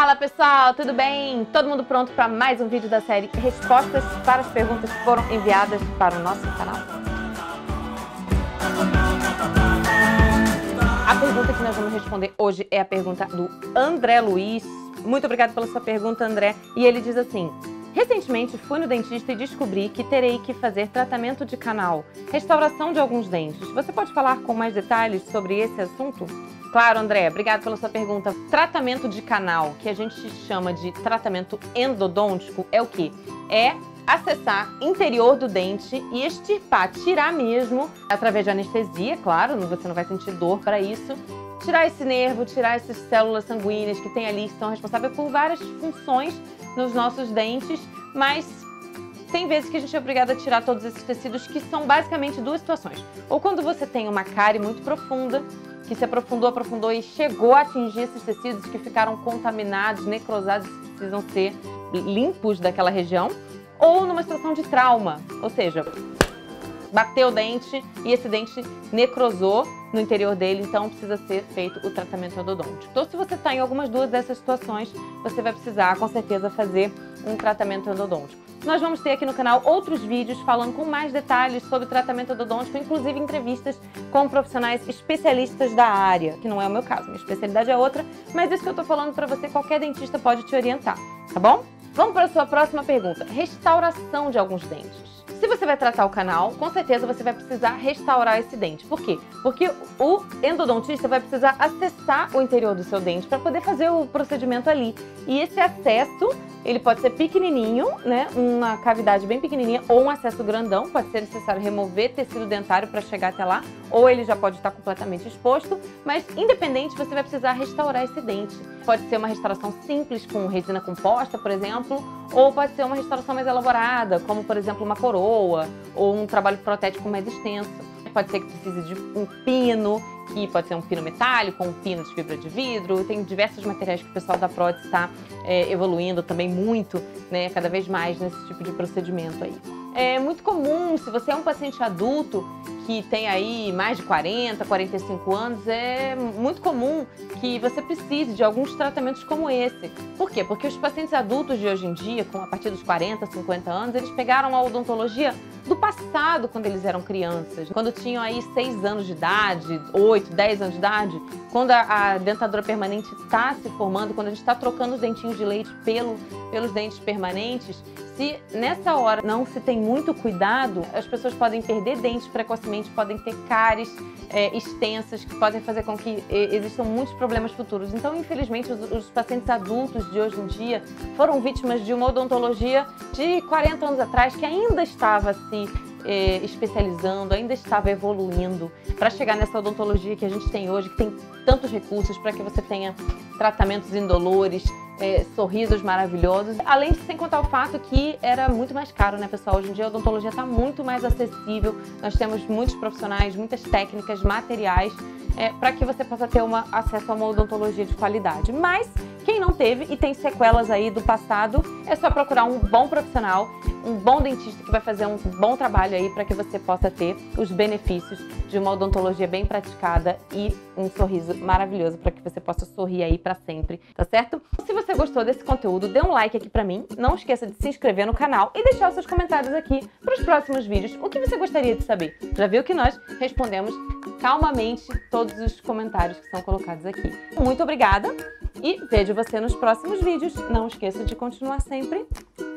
Fala pessoal, tudo bem? Todo mundo pronto para mais um vídeo da série Respostas para as perguntas que foram enviadas para o nosso canal? A pergunta que nós vamos responder hoje é a pergunta do André Luiz. Muito obrigada pela sua pergunta, André. E ele diz assim: recentemente fui no dentista e descobri que terei que fazer tratamento de canal, restauração de alguns dentes. Você pode falar com mais detalhes sobre esse assunto? Claro, André, obrigado pela sua pergunta. Tratamento de canal, que a gente chama de tratamento endodôntico, é o quê? É acessar interior do dente e extirpar, tirar mesmo, através de anestesia, claro, você não vai sentir dor para isso, tirar esse nervo, tirar essas células sanguíneas que tem ali, que são responsáveis por várias funções nos nossos dentes, mas tem vezes que a gente é obrigado a tirar todos esses tecidos, que são basicamente duas situações. Ou quando você tem uma cárie muito profunda, que se aprofundou e chegou a atingir esses tecidos que ficaram contaminados, necrosados, que precisam ser limpos daquela região, ou numa situação de trauma, ou seja, bateu o dente e esse dente necrosou no interior dele, então precisa ser feito o tratamento endodôntico. Então, se você está em algumas duas dessas situações, você vai precisar, com certeza, fazer um tratamento endodôntico. Nós vamos ter aqui no canal outros vídeos falando com mais detalhes sobre tratamento endodôntico, inclusive entrevistas com profissionais especialistas da área, que não é o meu caso, minha especialidade é outra, mas isso que eu tô falando para você, qualquer dentista pode te orientar, tá bom? Vamos para a sua próxima pergunta: restauração de alguns dentes. Se você vai tratar o canal, com certeza você vai precisar restaurar esse dente. Por quê? Porque o endodontista vai precisar acessar o interior do seu dente para poder fazer o procedimento ali. E esse acesso, ele pode ser pequenininho, né? Uma cavidade bem pequenininha, ou um acesso grandão. Pode ser necessário remover tecido dentário para chegar até lá, ou ele já pode estar completamente exposto. Mas, independente, você vai precisar restaurar esse dente. Pode ser uma restauração simples, com resina composta, por exemplo, ou pode ser uma restauração mais elaborada, como, por exemplo, uma coroa, ou um trabalho protético mais extenso. Pode ser que precise de um pino, que pode ser um pino metálico, um pino de fibra de vidro. Tem diversos materiais que o pessoal da prótese está evoluindo também muito, né, cada vez mais nesse tipo de procedimento aí. É muito comum, se você é um paciente adulto que tem aí mais de 40, 45 anos, é muito comum que você precise de alguns tratamentos como esse. Por quê? Porque os pacientes adultos de hoje em dia, a partir dos 40, 50 anos, eles pegaram a odontologia do passado, quando eles eram crianças. Quando tinham aí 6 anos de idade, 8, 10 anos de idade, quando a dentadura permanente está se formando, quando a gente está trocando os dentinhos de leite pelos dentes permanentes, se nessa hora não se tem muito cuidado, as pessoas podem perder dentes precocemente, podem ter cáries extensas, que podem fazer com que existam muitos problemas futuros. Então, infelizmente, os pacientes adultos de hoje em dia foram vítimas de uma odontologia de 40 anos atrás, que ainda estava se especializando, ainda estava evoluindo para chegar nessa odontologia que a gente tem hoje, que tem tantos recursos para que você tenha tratamentos indolores, sorrisos maravilhosos, além de sem contar o fato que era muito mais caro, né, pessoal? Hoje em dia a odontologia está muito mais acessível, nós temos muitos profissionais, muitas técnicas, materiais, para que você possa ter acesso a uma odontologia de qualidade. Mas quem não teve e tem sequelas aí do passado, é só procurar um bom profissional, um bom dentista que vai fazer um bom trabalho aí para que você possa ter os benefícios de uma odontologia bem praticada e um sorriso maravilhoso para que você possa sorrir aí para sempre, tá certo? Se você gostou desse conteúdo, dê um like aqui para mim, não esqueça de se inscrever no canal e deixar os seus comentários aqui para os próximos vídeos. O que você gostaria de saber? Já viu que nós respondemos calmamente todos os comentários que são colocados aqui. Muito obrigada e vejo você nos próximos vídeos. Não esqueça de continuar sempre